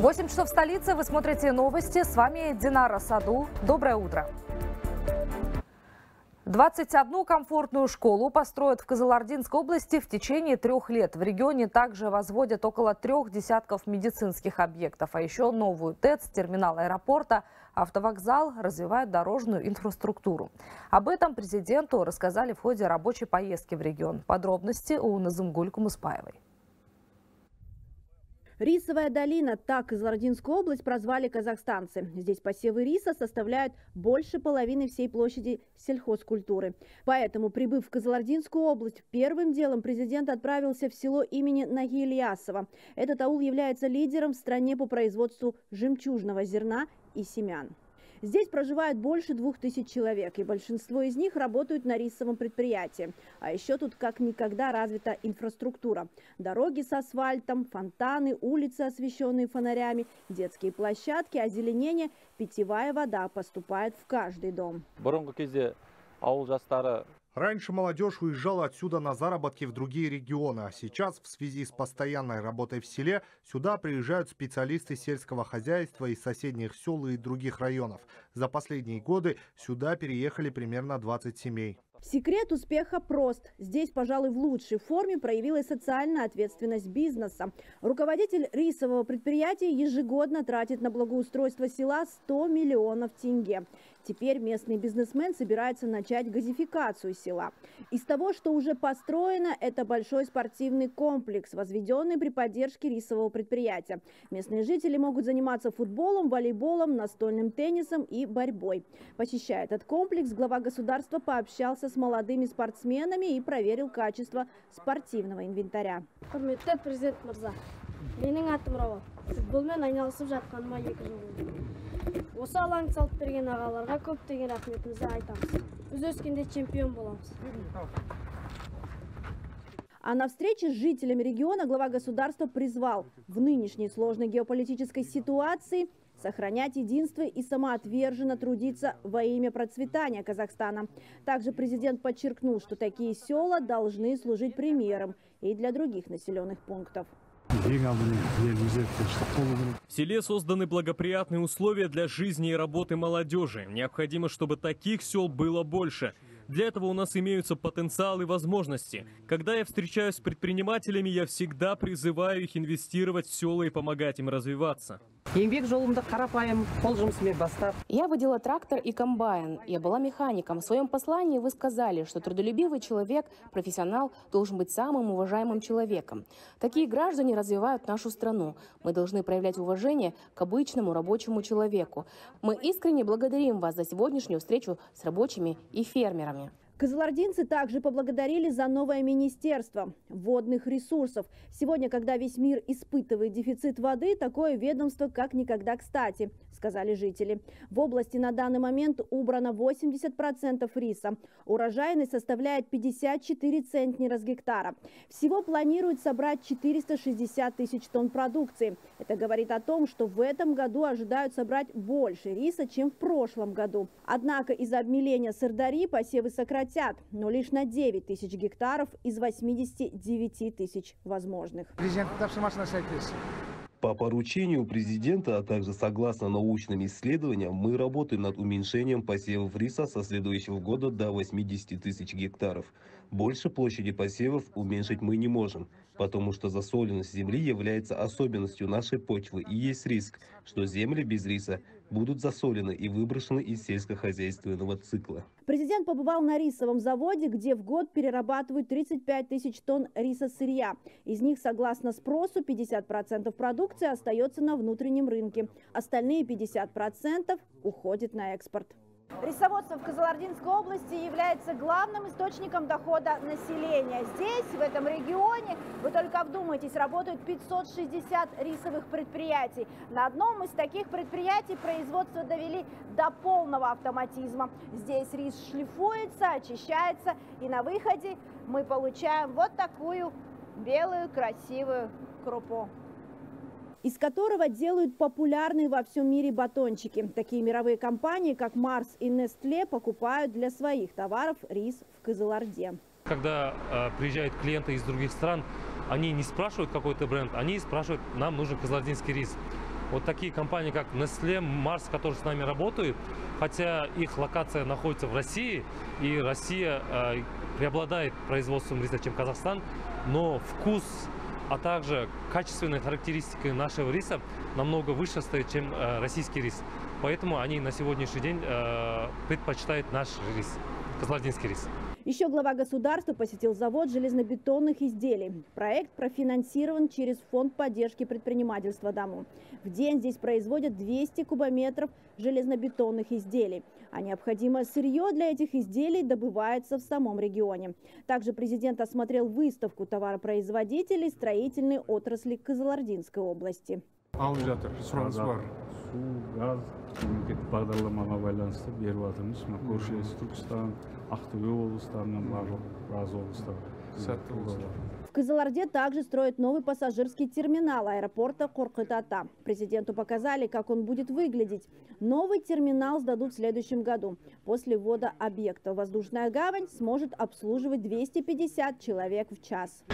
8 часов в столице. Вы смотрите новости. С вами Динара Саду. Доброе утро. 21 комфортную школу построят в Кызылординской области в течение 3 лет. В регионе также возводят около 3 десятков медицинских объектов. А еще новую ТЭЦ, терминал аэропорта, автовокзал, развивают дорожную инфраструктуру. Об этом президенту рассказали в ходе рабочей поездки в регион. Подробности у Назымгуль Кумыспаевой. Рисовая долина, так Кызылординскую область прозвали казахстанцы. Здесь посевы риса составляют больше половины всей площади сельхозкультуры. Поэтому, прибыв в Кызылординскую область, первым делом президент отправился в село имени Наги Ильясова. Этот аул является лидером в стране по производству жемчужного зерна и семян. Здесь проживает больше 2000 человек, и большинство из них работают на рисовом предприятии. А еще тут как никогда развита инфраструктура. Дороги с асфальтом, фонтаны, улицы, освещенные фонарями, детские площадки, озеленение, питьевая вода поступает в каждый дом. Раньше молодежь уезжала отсюда на заработки в другие регионы, а сейчас в связи с постоянной работой в селе сюда приезжают специалисты сельского хозяйства из соседних сел и других районов. За последние годы сюда переехали примерно 20 семей. Секрет успеха прост. Здесь, пожалуй, в лучшей форме проявилась социальная ответственность бизнеса. Руководитель рисового предприятия ежегодно тратит на благоустройство села 100 миллионов тенге. Теперь местный бизнесмен собирается начать газификацию села. Из того, что уже построено, это большой спортивный комплекс, возведенный при поддержке рисового предприятия. Местные жители могут заниматься футболом, волейболом, настольным теннисом и борьбой. Посещая этот комплекс, глава государства пообщался с молодыми спортсменами и проверил качество спортивного инвентаря. Осы алаң салып берген ағаларға көптеген рахметімізді айтамыз. Біз өскенде чемпион боламыз. А на встрече с жителями региона глава государства призвал в нынешней сложной геополитической ситуации сохранять единство и самоотверженно трудиться во имя процветания Казахстана. Также президент подчеркнул, что такие села должны служить примером и для других населенных пунктов. В селе созданы благоприятные условия для жизни и работы молодежи. Необходимо, чтобы таких сел было больше. Для этого у нас имеются потенциал и возможности. Когда я встречаюсь с предпринимателями, я всегда призываю их инвестировать в села и помогать им развиваться. Я водила трактор и комбайн. Я была механиком. В своем послании вы сказали, что трудолюбивый человек, профессионал, должен быть самым уважаемым человеком. Такие граждане развивают нашу страну. Мы должны проявлять уважение к обычному рабочему человеку. Мы искренне благодарим вас за сегодняшнюю встречу с рабочими и фермерами. Кызылординцы также поблагодарили за новое министерство водных ресурсов. Сегодня, когда весь мир испытывает дефицит воды, такое ведомство как никогда кстати, сказали жители. В области на данный момент убрано 80% риса. Урожайность составляет 54 центнера с гектара. Всего планируют собрать 460 тысяч тонн продукции. Это говорит о том, что в этом году ожидают собрать больше риса, чем в прошлом году. Однако из-за обмеления Сырдари посевы сократят, но лишь на 9 тысяч гектаров из 89 тысяч возможных. По поручению президента, а также согласно научным исследованиям, мы работаем над уменьшением посевов риса со следующего года до 80 тысяч гектаров. Больше площади посевов уменьшить мы не можем, потому что засоленность земли является особенностью нашей почвы, и есть риск, что земли без риса будут засолены и выброшены из сельскохозяйственного цикла. Президент побывал на рисовом заводе, где в год перерабатывают 35 тысяч тонн риса-сырья. Из них, согласно спросу, 50% продукции остается на внутреннем рынке. Остальные 50% уходят на экспорт. Рисоводство в Кызылординской области является главным источником дохода населения. Здесь, в этом регионе, вы только вдумайтесь, работают 560 рисовых предприятий. На одном из таких предприятий производство довели до полного автоматизма. Здесь рис шлифуется, очищается, и на выходе мы получаем вот такую белую красивую крупу, из которого делают популярные во всем мире батончики. Такие мировые компании, как Марс и Nestlé, покупают для своих товаров рис в Кызылорде. Когда приезжают клиенты из других стран, они не спрашивают какой-то бренд, они спрашивают, нам нужен кызылординский рис. Вот такие компании, как Nestle, Mars, которые с нами работают, хотя их локация находится в России, и Россия преобладает производством риса, чем Казахстан, но вкус, а также качественные характеристики нашего риса намного выше стоят, чем российский рис. Поэтому они на сегодняшний день предпочитают наш рис, кызылординский рис. Еще глава государства посетил завод железнобетонных изделий. Проект профинансирован через Фонд поддержки предпринимательства «Дому». В день здесь производят 200 кубометров железнобетонных изделий. А необходимое сырье для этих изделий добывается в самом регионе. Также президент осмотрел выставку товаропроизводителей строительной отрасли Кызылординской области. В Кызылорде также строят новый пассажирский терминал аэропорта Коркыт-Ата. Президенту показали, как он будет выглядеть. Новый терминал сдадут в следующем году. После ввода объекта воздушная гавань сможет обслуживать 250 человек в час.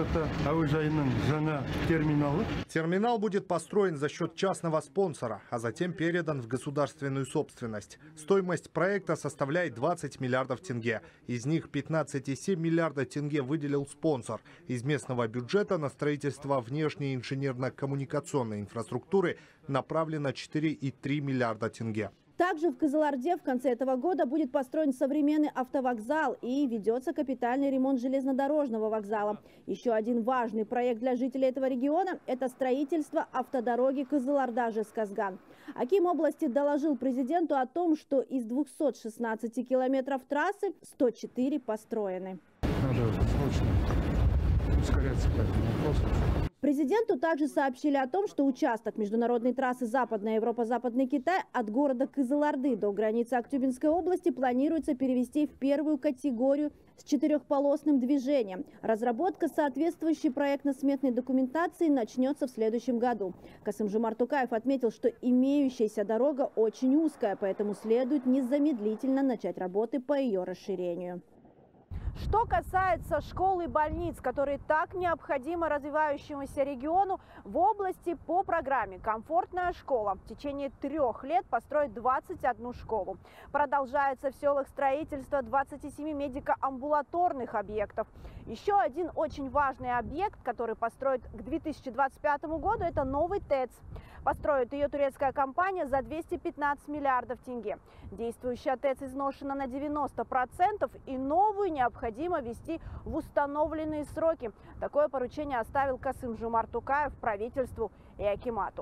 Терминал будет построен за счет частного спонсора, а затем передан в государственную собственность. Стоимость проекта составляет 20 миллиардов тенге. Из них 15,7 миллиарда тенге выделил спонсор. Из местного бюджета на строительство внешней инженерно-коммуникационной инфраструктуры направлено 4,3 миллиарда тенге. Также в Кызылорде в конце этого года будет построен современный автовокзал и ведется капитальный ремонт железнодорожного вокзала. Еще один важный проект для жителей этого региона – это строительство автодороги Кызылорда-Жезказган. Аким области доложил президенту о том, что из 216 километров трассы 104 построены. Надо срочно ускоряться по этому вопросу. Президенту также сообщили о том, что участок международной трассы Западная Европа-Западный Китай от города Кызылорды до границы Актюбинской области планируется перевести в первую категорию с четырехполосным движением. Разработка соответствующей проектно-сметной документации начнется в следующем году. Касым-Жомарт Токаев отметил, что имеющаяся дорога очень узкая, поэтому следует незамедлительно начать работы по ее расширению. Что касается школ и больниц, которые так необходимы развивающемуся региону, в области по программе «Комфортная школа» в течение 3 лет построят 21 школу. Продолжается в селах строительство 27 медико-амбулаторных объектов. Еще один очень важный объект, который построят к 2025 году, это новый ТЭЦ. Построит ее турецкая компания за 215 миллиардов тенге. Действующая ТЭЦ изношена на 90%, и новую необходимо ввести в установленные сроки. Такое поручение оставил Касым-Жомарт Токаев правительству и акимату.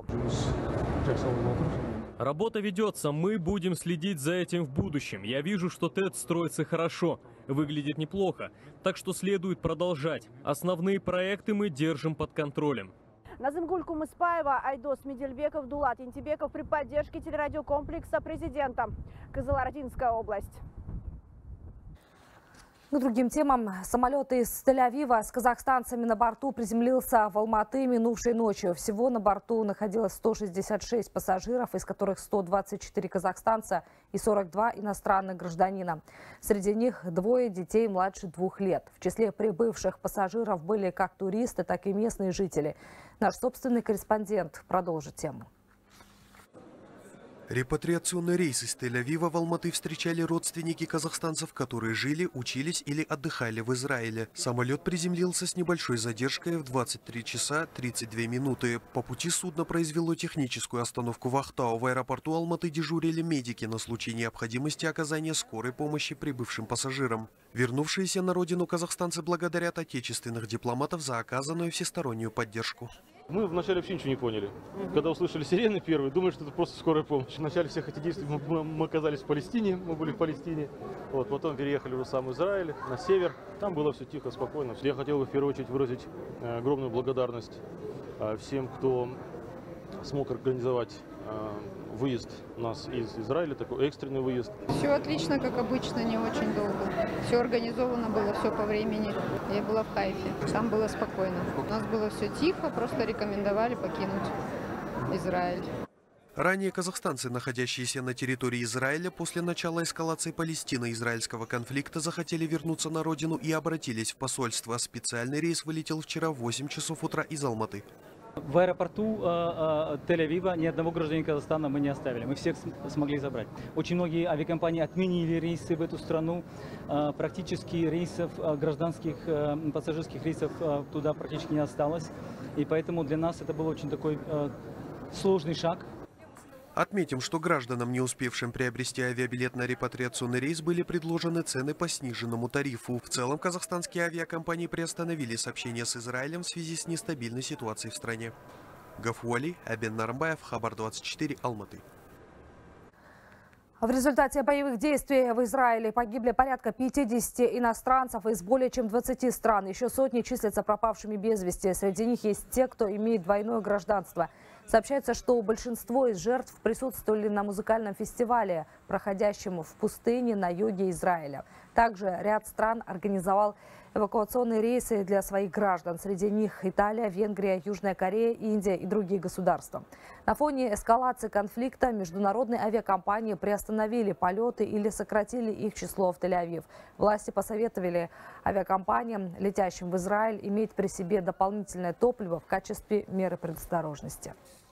Работа ведется, мы будем следить за этим в будущем. Я вижу, что ТЭЦ строится хорошо, выглядит неплохо, так что следует продолжать. Основные проекты мы держим под контролем. Назымгуль Кумыспаева, Айдос Медельбеков, Дулат Интибеков при поддержке телерадиокомплекса президента. Кызылординская область. К другим темам. Самолет из Тель-Авива с казахстанцами на борту приземлился в Алматы минувшей ночью. Всего на борту находилось 166 пассажиров, из которых 124 казахстанца и 42 иностранных гражданина. Среди них 2 детей младше 2 лет. В числе прибывших пассажиров были как туристы, так и местные жители. Наш собственный корреспондент продолжит тему. Репатриационный рейс из Тель-Авива в Алматы встречали родственники казахстанцев, которые жили, учились или отдыхали в Израиле. Самолет приземлился с небольшой задержкой в 23 часа 32 минуты. По пути судно произвело техническую остановку в Ахтау. В аэропорту Алматы дежурили медики на случай необходимости оказания скорой помощи прибывшим пассажирам. Вернувшиеся на родину казахстанцы благодарят отечественных дипломатов за оказанную всестороннюю поддержку. Мы вначале вообще ничего не поняли. Когда услышали сирены первые, думали, что это просто скорая помощь. В начале всех этих действий мы оказались в Палестине, мы были в Палестине. Вот, потом переехали уже в сам Израиль, на север. Там было все тихо, спокойно. Я хотел бы в первую очередь выразить огромную благодарность всем, кто смог организовать выезд у нас из Израиля, такой экстренный выезд. Все отлично, как обычно, не очень долго. Все организовано было, все по времени. Я была в Хайфе, там было спокойно. У нас было все тихо, просто рекомендовали покинуть Израиль. Ранее казахстанцы, находящиеся на территории Израиля после начала эскалации Палестино-израильского конфликта, захотели вернуться на родину и обратились в посольство. Специальный рейс вылетел вчера в 8 часов утра из Алматы. В аэропорту Тель-Авива ни одного гражданина Казахстана мы не оставили. Мы всех смогли забрать. Очень многие авиакомпании отменили рейсы в эту страну. Практически рейсов, гражданских пассажирских рейсов туда практически не осталось. И поэтому для нас это был очень такой сложный шаг. Отметим, что гражданам, не успевшим приобрести авиабилет на репатриационный рейс, были предложены цены по сниженному тарифу. В целом, казахстанские авиакомпании приостановили сообщения с Израилем в связи с нестабильной ситуацией в стране. Гафуали, Абен Нарымбаев, Хабар 24, Алматы. В результате боевых действий в Израиле погибли порядка 50 иностранцев из более чем 20 стран. Еще сотни числятся пропавшими без вести. Среди них есть те, кто имеет двойное гражданство. Сообщается, что большинство из жертв присутствовали на музыкальном фестивале, проходящем в пустыне на юге Израиля. Также ряд стран организовал эвакуационные рейсы для своих граждан. Среди них Италия, Венгрия, Южная Корея, Индия и другие государства. На фоне эскалации конфликта международные авиакомпании приостановили полеты или сократили их число в Тель-Авив. Власти посоветовали авиакомпаниям, летящим в Израиль, иметь при себе дополнительное топливо в качестве меры предосторожности.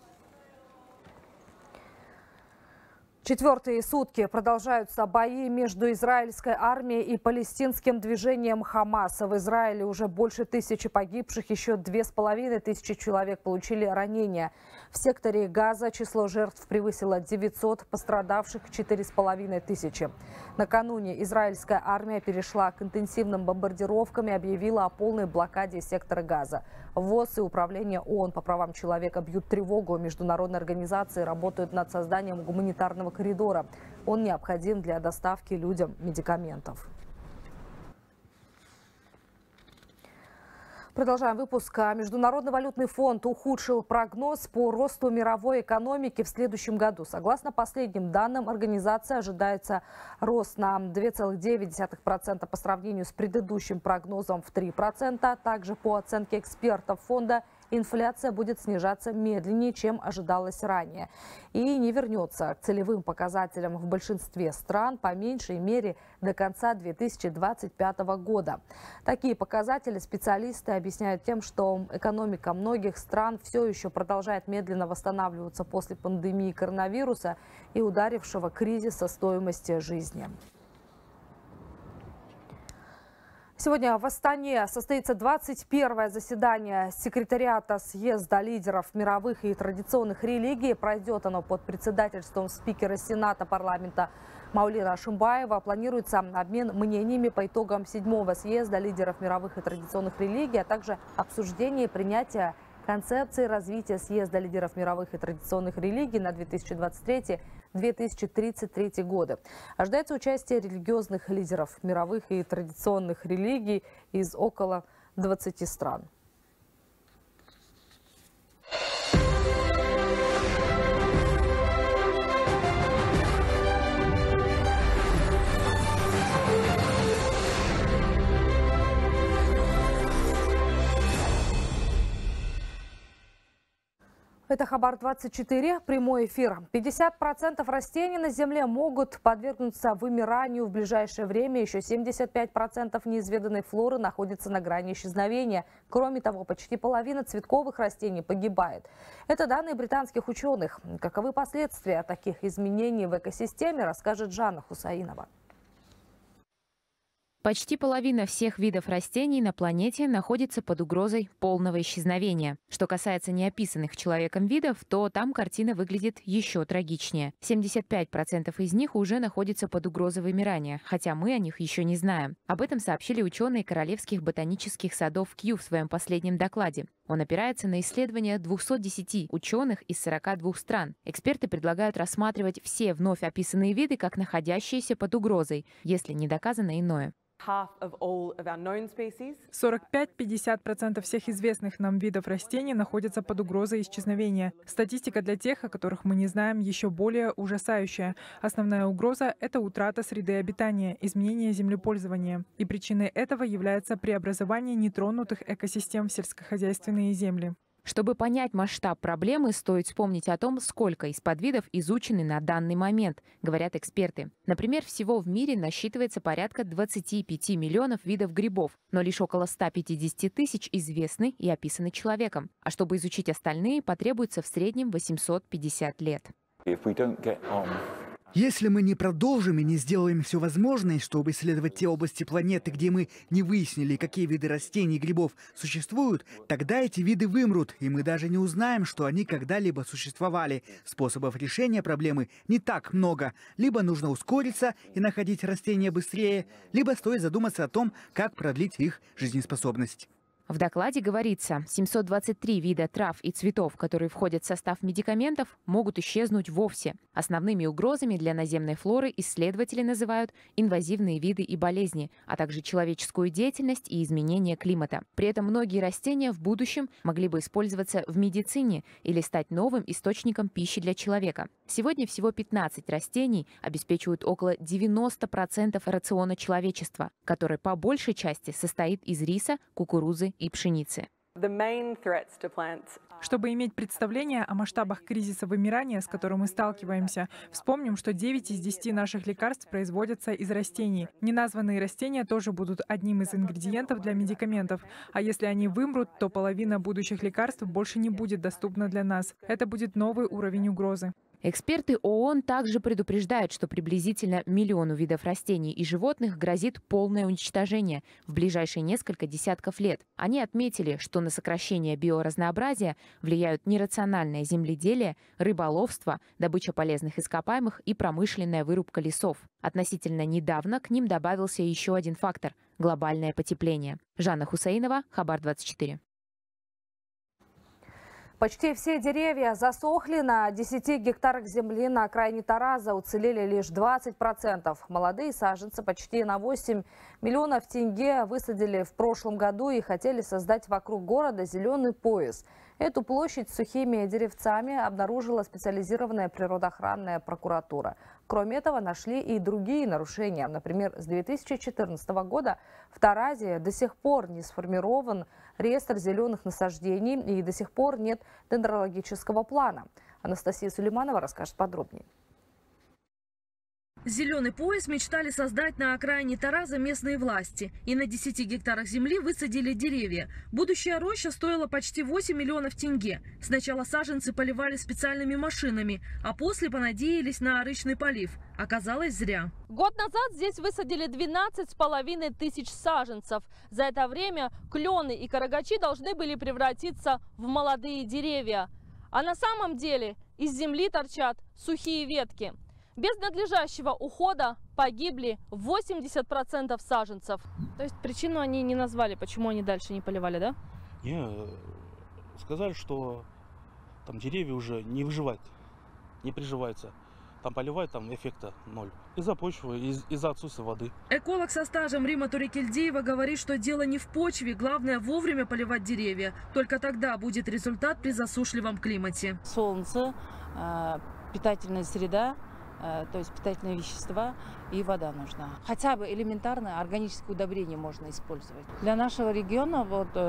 Четвертые сутки продолжаются бои между израильской армией и палестинским движением Хамас. В Израиле уже больше 1000 погибших, еще 2500 человек получили ранения. В секторе Газа число жертв превысило 900, пострадавших 4500. Накануне израильская армия перешла к интенсивным бомбардировкам и объявила о полной блокаде сектора Газа. ВОЗ и Управление ООН по правам человека бьют тревогу. Международные организации работают над созданием гуманитарного коридора. Он необходим для доставки людям медикаментов. Продолжаем выпуск. Международный валютный фонд ухудшил прогноз по росту мировой экономики в следующем году. Согласно последним данным, организация ожидается рост на 2,9% по сравнению с предыдущим прогнозом в 3%. Также по оценке экспертов фонда, инфляция будет снижаться медленнее, чем ожидалось ранее. И не вернется к целевым показателям в большинстве стран, по меньшей мере, до конца 2025 года. Такие показатели специалисты объясняют тем, что экономика многих стран все еще продолжает медленно восстанавливаться после пандемии коронавируса и ударившего кризиса стоимости жизни. Сегодня в Астане состоится 21-е заседание секретариата съезда лидеров мировых и традиционных религий. Пройдет оно под председательством спикера Сената парламента Маулена Ашимбаева. Планируется обмен мнениями по итогам 7-го съезда лидеров мировых и традиционных религий, а также обсуждение и принятие концепции развития съезда лидеров мировых и традиционных религий на 2023 годы. Ожидается участие религиозных лидеров мировых и традиционных религий из около 20 стран. Это Хабар 24, прямой эфир. 50% растений на Земле могут подвергнуться вымиранию в ближайшее время. Еще 75% неизведанной флоры находится на грани исчезновения. Кроме того, почти половина цветковых растений погибает. Это данные британских ученых. Каковы последствия таких изменений в экосистеме, расскажет Жанна Хусаинова. Почти половина всех видов растений на планете находится под угрозой полного исчезновения. Что касается неописанных человеком видов, то там картина выглядит еще трагичнее. 75% из них уже находятся под угрозой вымирания, хотя мы о них еще не знаем. Об этом сообщили ученые Королевских ботанических садов Кью в своем последнем докладе. Он опирается на исследования 210 ученых из 42 стран. Эксперты предлагают рассматривать все вновь описанные виды как находящиеся под угрозой, если не доказано иное. 45-50% всех известных нам видов растений находятся под угрозой исчезновения. Статистика для тех, о которых мы не знаем, еще более ужасающая. Основная угроза – это утрата среды обитания, изменение землепользования. И причиной этого является преобразование нетронутых экосистем в сельскохозяйственные земли. Чтобы понять масштаб проблемы, стоит вспомнить о том, сколько из подвидов изучены на данный момент, говорят эксперты. Например, всего в мире насчитывается порядка 25 миллионов видов грибов, но лишь около 150 тысяч известны и описаны человеком. А чтобы изучить остальные, потребуется в среднем 850 лет. Если мы не продолжим и не сделаем все возможное, чтобы исследовать те области планеты, где мы не выяснили, какие виды растений и грибов существуют, тогда эти виды вымрут, и мы даже не узнаем, что они когда-либо существовали. Способов решения проблемы не так много. Либо нужно ускориться и находить растения быстрее, либо стоит задуматься о том, как продлить их жизнеспособность. В докладе говорится, 723 вида трав и цветов, которые входят в состав медикаментов, могут исчезнуть вовсе. Основными угрозами для наземной флоры исследователи называют инвазивные виды и болезни, а также человеческую деятельность и изменение климата. При этом многие растения в будущем могли бы использоваться в медицине или стать новым источником пищи для человека. Сегодня всего 15 растений обеспечивают около 90% рациона человечества, который по большей части состоит из риса, кукурузы и пшеницы. Чтобы иметь представление о масштабах кризиса вымирания, с которым мы сталкиваемся, вспомним, что 9 из 10 наших лекарств производятся из растений. Неназванные растения тоже будут одним из ингредиентов для медикаментов. А если они вымрут, то половина будущих лекарств больше не будет доступна для нас. Это будет новый уровень угрозы. Эксперты ООН также предупреждают, что приблизительно миллиону видов растений и животных грозит полное уничтожение в ближайшие несколько десятков лет. Они отметили, что на сокращение биоразнообразия влияют нерациональное земледелие, рыболовство, добыча полезных ископаемых и промышленная вырубка лесов. Относительно недавно к ним добавился еще один фактор – глобальное потепление. Жанна Хусейнова, Хабар 24. Почти все деревья засохли. На 10 гектарах земли на окраине Тараза уцелели лишь 20%. Молодые саженцы почти на 8 миллионов тенге высадили в прошлом году и хотели создать вокруг города зеленый пояс. Эту площадь с сухими деревцами обнаружила специализированная природоохранная прокуратура. Кроме этого, нашли и другие нарушения. Например, с 2014 года в Таразе до сих пор не сформирован реестр зеленых насаждений и до сих пор нет дендрологического плана. Анастасия Сулейманова расскажет подробнее. Зеленый пояс мечтали создать на окраине Тараза местные власти. И на 10 гектарах земли высадили деревья. Будущая роща стоила почти 8 миллионов тенге. Сначала саженцы поливали специальными машинами, а после понадеялись на рычный полив. Оказалось, зря. Год назад здесь высадили 12,5 тысяч саженцев. За это время клены и карагачи должны были превратиться в молодые деревья. А на самом деле из земли торчат сухие ветки. Без надлежащего ухода погибли 80% саженцев. То есть причину они не назвали, почему они дальше не поливали, да? Не, сказали, что там деревья уже не выживают, не приживаются. Там поливать, там эффекта ноль. Из-за почвы, из-за отсутствия воды. Эколог со стажем Рима Турикельдиева говорит, что дело не в почве, главное вовремя поливать деревья. Только тогда будет результат при засушливом климате. Солнце, питательная среда, то есть питательные вещества и вода нужна. Хотя бы элементарное органическое удобрение можно использовать. Для нашего региона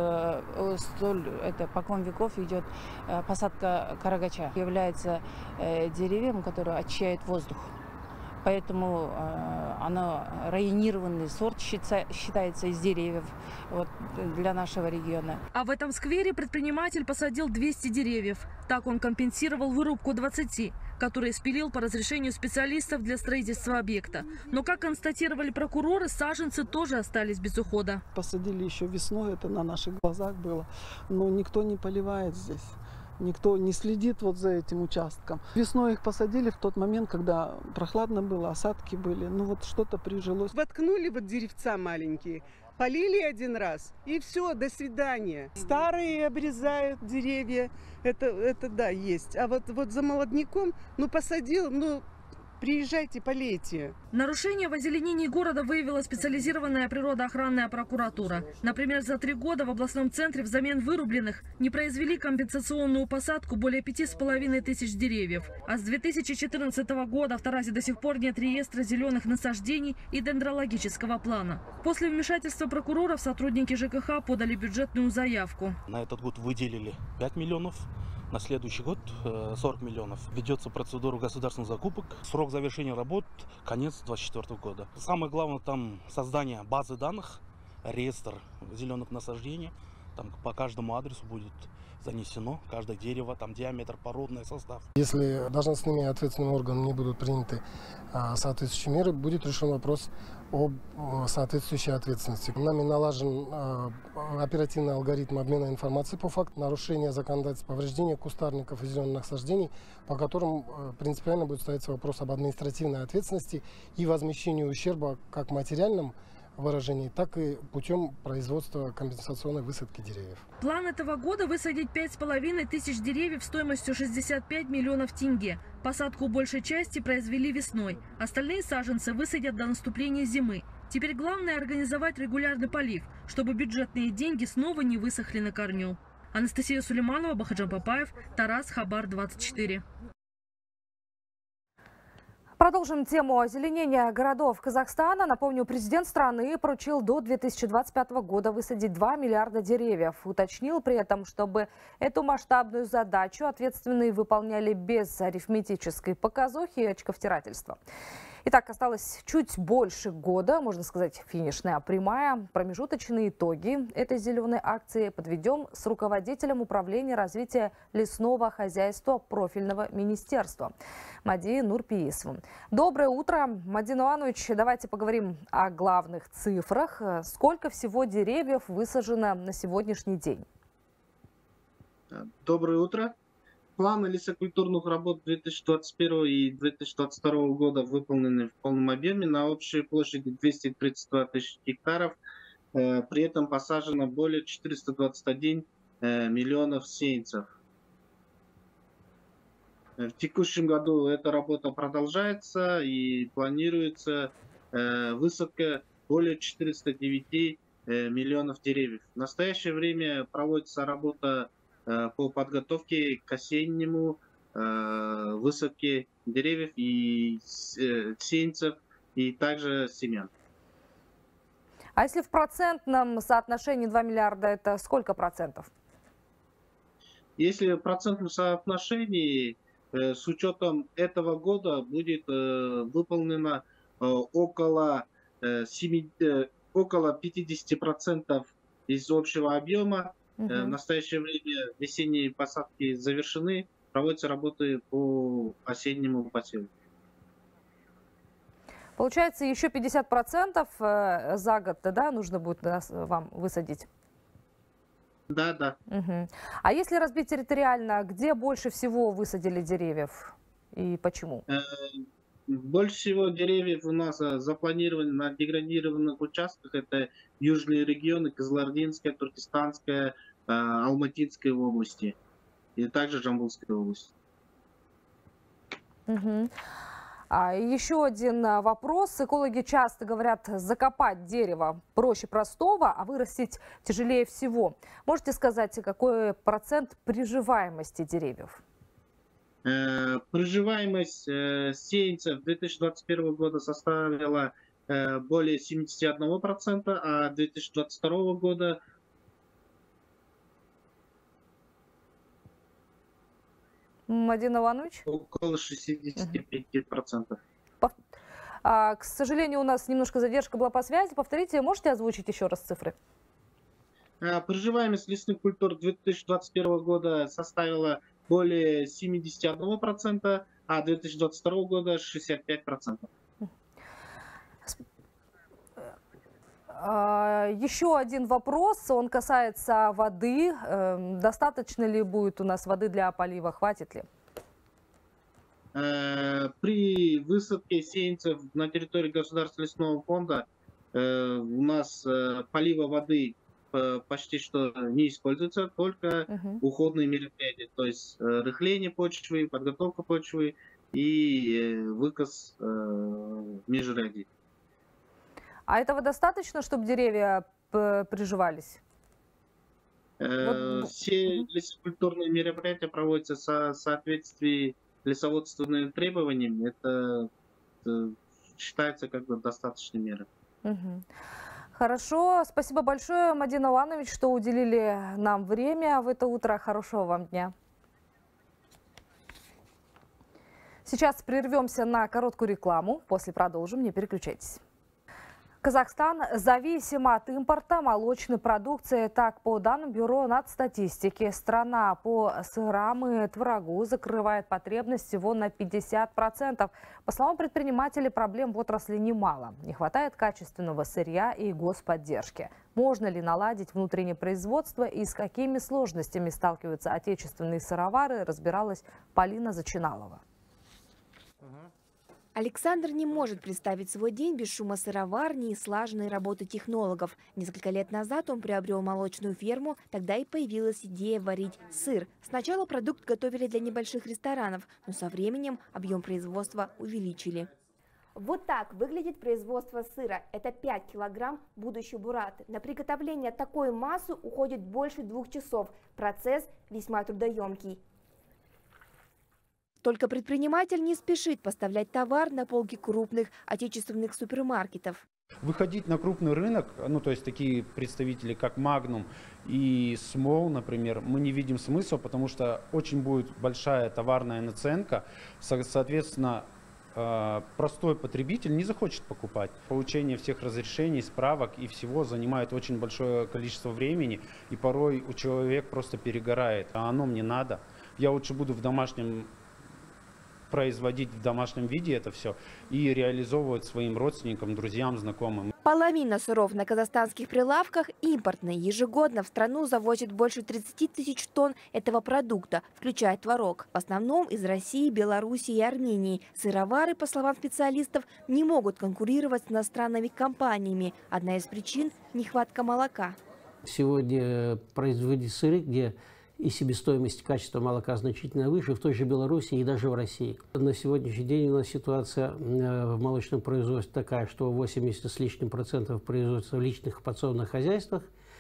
это покон веков идет посадка карагача. Является деревьям, которые очищают воздух. Поэтому оно районированный сорт считается из деревьев для нашего региона. А в этом сквере предприниматель посадил 200 деревьев. Так он компенсировал вырубку 20, которые спилил по разрешению специалистов для строительства объекта. Но, как констатировали прокуроры, саженцы тоже остались без ухода. Посадили еще весной, это на наших глазах было, но никто не поливает здесь. Никто не следит вот за этим участком. Весной их посадили в тот момент, когда прохладно было, осадки были. Ну вот что-то прижилось. Воткнули вот деревца маленькие, полили один раз и все, до свидания. Старые обрезают деревья, это да, есть. А вот за молодняком, посадил, приезжайте, полейте. Нарушение в озеленении города выявила специализированная природоохранная прокуратура. Например, за 3 года в областном центре взамен вырубленных не произвели компенсационную посадку более 5500 деревьев. А с 2014 года в Таразе до сих пор нет реестра зеленых насаждений и дендрологического плана. После вмешательства прокуроров сотрудники ЖКХ подали бюджетную заявку. На этот год выделили 5 миллионов. На следующий год 40 миллионов. Ведется процедура государственных закупок. Срок завершения работ – конец 2024 года. Самое главное там создание базы данных, реестр зеленых насаждений. Там по каждому адресу будет занесено каждое дерево, там диаметр, породный состав. Если должностными и ответственными органами не будут приняты соответствующие меры, будет решен вопрос об соответствующей ответственности. Нами налажен оперативный алгоритм обмена информацией по факту нарушения законодательства, повреждения кустарников и зеленых насаждений, по которым принципиально будет ставиться вопрос об административной ответственности и возмещении ущерба как материальном выражении, так и путем производства компенсационной высадки деревьев. План этого года – высадить 5500 деревьев стоимостью 65 миллионов тенге. Посадку большей части произвели весной. Остальные саженцы высадят до наступления зимы. Теперь главное – организовать регулярный полив, чтобы бюджетные деньги снова не высохли на корню. Анастасия Сулейманова, Бахаджан Папаев, Тарас, Хабар 24. Продолжим тему озеленения городов Казахстана. Напомню, президент страны поручил до 2025 года высадить 2 миллиарда деревьев. Уточнил при этом, чтобы эту масштабную задачу ответственные выполняли без арифметической показухи и очковтирательства. Итак, осталось чуть больше года, можно сказать, финишная прямая. Промежуточные итоги этой зеленой акции подведем с руководителем управления развития лесного хозяйства профильного министерства Мади Нурпиисовым. Доброе утро, Мадин Иванович. Давайте поговорим о главных цифрах. Сколько всего деревьев высажено на сегодняшний день? Доброе утро. Планы лесокультурных работ 2021 и 2022 года выполнены в полном объеме на общей площади 232 тысяч гектаров. При этом посажено более 421 миллионов сеянцев. В текущем году эта работа продолжается и планируется высадка более 409 миллионов деревьев. В настоящее время проводится работа по подготовке к осеннему высадке деревьев и сеянцев, и также семян. А если в процентном соотношении 2 миллиарда, это сколько процентов? Если в процентном соотношении, с учетом этого года, будет выполнено около 50% из общего объема. В настоящее время весенние посадки завершены, проводятся работы по осеннему посеву. Получается, еще 50% за год, да, нужно будет вам высадить? Да. А если разбить территориально, где больше всего высадили деревьев и почему? Больше всего деревьев у нас запланированы на деградированных участках. Это южные регионы, Кызылординская, Туркестанская, Алматинская области. И также Жамбылская область. Еще один вопрос. Экологи часто говорят, закопать дерево проще простого, а вырастить тяжелее всего. Можете сказать, какой процент приживаемости деревьев? Приживаемость сеянцев 2021 года составила более 71%, а 2022 года Мадин Иванович? Около 65%. К сожалению, у нас немножко задержка была по связи. Повторите, можете озвучить еще раз цифры? Приживаемость лесных культур 2021 года составила более 71%, а 2022 года 65%. Еще один вопрос, он касается воды. Достаточно ли будет у нас воды для полива, хватит ли? При высадке сеянцев на территории Государственного лесного фонда у нас полива воды почти что не используется, только уходные мероприятия, то есть рыхление почвы, подготовка почвы и выкос в межряде. А этого достаточно, чтобы деревья приживались? Все лесокультурные мероприятия проводятся в соответствии с лесоводственными требованиями. Это считается как бы достаточной мерой. Хорошо. Спасибо большое, Мадин Аланович, что уделили нам время в это утро. Хорошего вам дня. Сейчас прервемся на короткую рекламу. После продолжим. Не переключайтесь. Казахстан зависим от импорта молочной продукции. Так, по данным Бюро нацстатистики, страна по сырам и творогу закрывает потребность всего на 50%. По словам предпринимателей, проблем в отрасли немало. Не хватает качественного сырья и господдержки. Можно ли наладить внутреннее производство и с какими сложностями сталкиваются отечественные сыровары, разбиралась Полина Зачиналова. Александр не может представить свой день без шума сыроварни и слаженной работы технологов. Несколько лет назад он приобрел молочную ферму, тогда и появилась идея варить сыр. Сначала продукт готовили для небольших ресторанов, но со временем объем производства увеличили. Вот так выглядит производство сыра. Это 5 килограмм будущей бураты. На приготовление такой массы уходит больше 2 часов. Процесс весьма трудоемкий. Только предприниматель не спешит поставлять товар на полки крупных отечественных супермаркетов. Выходить на крупный рынок, ну то есть такие представители, как Magnum и Small, например, мы не видим смысла, потому что очень будет большая товарная наценка, соответственно, простой потребитель не захочет покупать. Получение всех разрешений, справок и всего занимает очень большое количество времени, и порой у человека просто перегорает, а оно мне надо. Я лучше буду производить в домашнем виде это все и реализовывать своим родственникам, друзьям, знакомым. Половина сыров на казахстанских прилавках импортные. Ежегодно в страну завозят больше 30 тысяч тонн этого продукта, включая творог. В основном из России, Белоруссии и Армении. Сыровары, по словам специалистов, не могут конкурировать с иностранными компаниями. Одна из причин – нехватка молока. Сегодня производить сыры, где и себестоимость качества молока значительно выше, в той же Беларуси и даже в России. На сегодняшний день у нас ситуация в молочном производстве такая, что 80 с лишним процентов производится в личных подсобных хозяйствах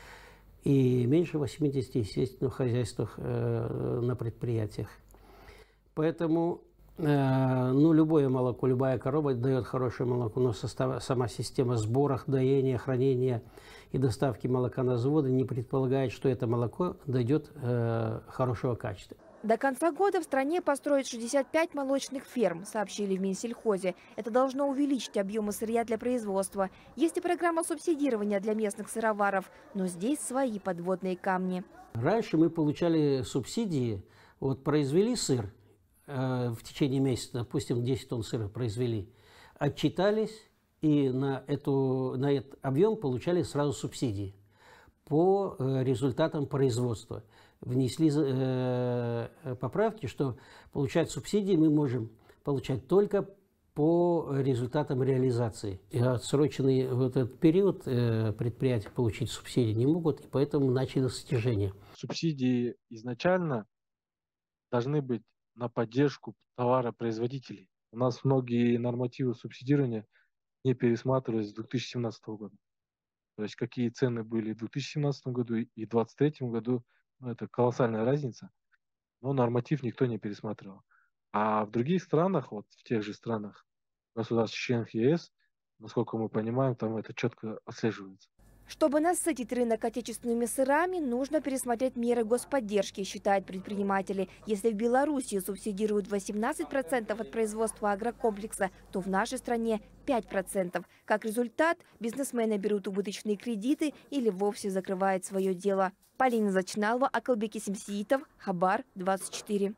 и меньше 80, естественно, в хозяйствах на предприятиях. Поэтому любое молоко, любая корова дает хорошее молоко, но сама система сбора, доения, хранения и доставки молока на заводы не предполагает, что это молоко дойдет хорошего качества. До конца года в стране построят 65 молочных ферм, сообщили в Минсельхозе. Это должно увеличить объемы сырья для производства. Есть и программа субсидирования для местных сыроваров, но здесь свои подводные камни. Раньше мы получали субсидии, вот произвели сыр, в течение месяца, допустим, 10 тонн сыра произвели, отчитались и на этот объем получали сразу субсидии по результатам производства. Внесли поправки, что получать субсидии мы можем получать только по результатам реализации. И отсроченный вот этот период предприятия получить субсидии не могут, и поэтому начали снижение. Субсидии изначально должны быть на поддержку товаропроизводителей. У нас многие нормативы субсидирования не пересматривались с 2017 года. То есть какие цены были в 2017 году и в 2023 году, это колоссальная разница. Но норматив никто не пересматривал. А в других странах, вот в тех же странах, государств-членов ЕС, насколько мы понимаем, там это четко отслеживается. Чтобы насытить рынок отечественными сырами, нужно пересмотреть меры господдержки, считают предприниматели. Если в Беларуси субсидируют 18% от производства агрокомплекса, то в нашей стране 5%. Как результат, бизнесмены берут убыточные кредиты или вовсе закрывают свое дело. Полина Зачиналова, Акылбек Семсиитов, Хабар 24.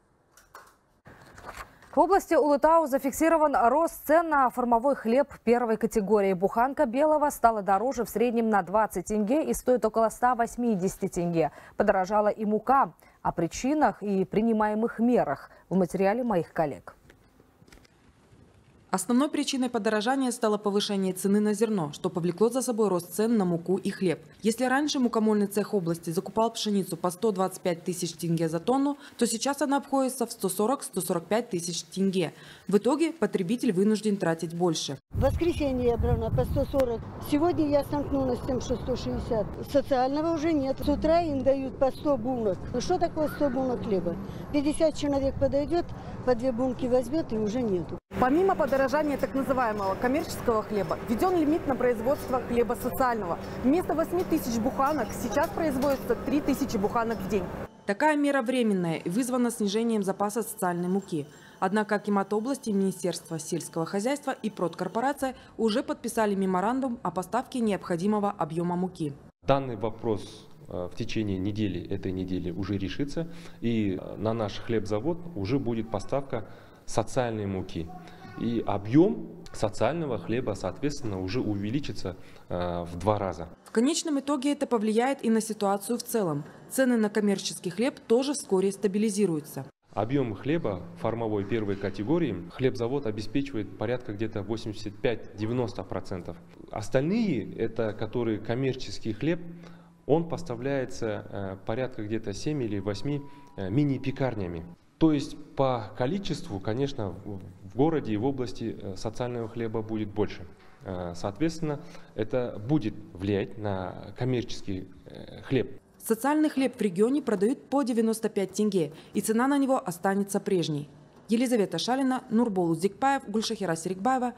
В области Улытау зафиксирован рост цен на формовой хлеб первой категории. Буханка белого стала дороже в среднем на 20 тенге и стоит около 180 тенге. Подорожала и мука. О причинах и принимаемых мерах в материале моих коллег. Основной причиной подорожания стало повышение цены на зерно, что повлекло за собой рост цен на муку и хлеб. Если раньше мукомольный цех области закупал пшеницу по 125 тысяч тенге за тонну, то сейчас она обходится в 140-145 тысяч тенге. В итоге потребитель вынужден тратить больше. В воскресенье я брала по 140. Сегодня я столкнулась с тем, что 160. Социального уже нет. С утра им дают по 100 бунок. Ну что такое 100 бунок хлеба? 50 человек подойдет, по 2 бунки возьмет и уже нету. Помимо подорожания так называемого коммерческого хлеба, введен лимит на производство хлеба социального. Вместо 8 тысяч буханок сейчас производится 3 тысячи буханок в день. Такая мера временная и вызвана снижением запаса социальной муки. Однако Акимат области, Министерство сельского хозяйства и Продкорпорация уже подписали меморандум о поставке необходимого объема муки. Данный вопрос в течение этой недели уже решится, и на наш хлебзавод уже будет поставка социальной муки. И объем социального хлеба, соответственно, уже увеличится в 2 раза. В конечном итоге это повлияет и на ситуацию в целом. Цены на коммерческий хлеб тоже вскоре стабилизируются. Объем хлеба формовой первой категории хлебзавод обеспечивает порядка где-то 85-90%. Остальные, это которые коммерческий хлеб, он поставляется порядка где-то 7 или 8 мини-пекарнями. То есть по количеству, конечно, в городе и в области социального хлеба будет больше. Соответственно, это будет влиять на коммерческий хлеб. Социальный хлеб в регионе продают по 95 тенге, и цена на него останется прежней. Елизавета Шалина, Нурбол Узикбаев, Гульшахира Серикбаева,